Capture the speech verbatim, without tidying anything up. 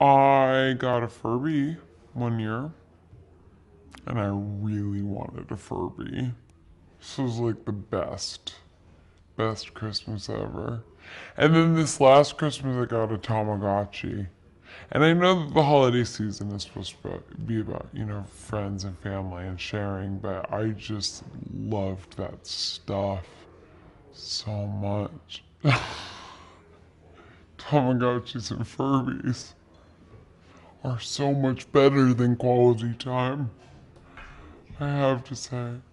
I got a Furby one year, and I really wanted a Furby. This was like the best, best Christmas ever. And then this last Christmas, I got a Tamagotchi. And I know that the holiday season is supposed to be about, you know, friends and family and sharing, but I just loved that stuff so much. Tamagotchis and Furbies are so much better than quality time, I have to say.